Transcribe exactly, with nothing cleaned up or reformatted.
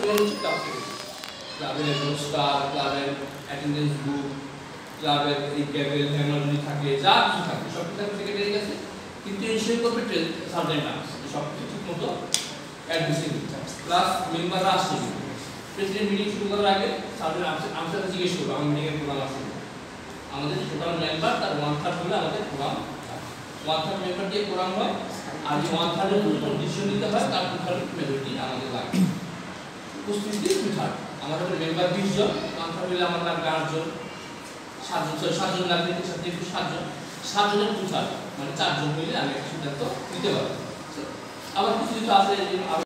Main হচ্ছে club secretary, ক্লাবের roster, ক্লাবের অ্যাটেন্ডেন্স বুক, ক্লাবের এই ক্যাবেল হ্যামার যদি থাকে, যা কিছু থাকে সব কিছু থাকবে সেক্রেটারির কাছে, কিন্তু এনশিওর করবে সার্জেন্ট আছে সব কিছু ঠিক মতো অ্যাডমিশন দিচ্ছে। প্লাস মেম্বাররা আসছে কিন্তু প্রেসিডেন্ট মিটিং শুরু করার আগে সার্জেন্ট আমি সাথে জিজ্ঞেস করবো আমার মিটিংয়ের প্রোগ্রাম আছে, আমাদের টোটাল মেম্বার তার ওয়ান থার্ড হলে আমাদের প্রোগ্রাম ওয়ান থার্ড মেম্বার দিয়ে প্রোগ্রাম হয়, আর যে ওয়ান থার্ডের উপর ডিসিশন নিতে হয় তার টু থার্ড মেজরিটি আমাদের লাগে। উপস্থিতি টু থার্ড, আমাদের মেম্বার বিশ জন, ওয়ান থার্ড হলে আমার লাগবে আটজন, সাতজন ছয় সাতজন লাগবে, সাথে একটু সাতজন, সাতজনের টু থার্ড মানে চারজন মিলে আমি একটা সিদ্ধান্ত নিতে পারবো। আবার কিছু কিছু আছে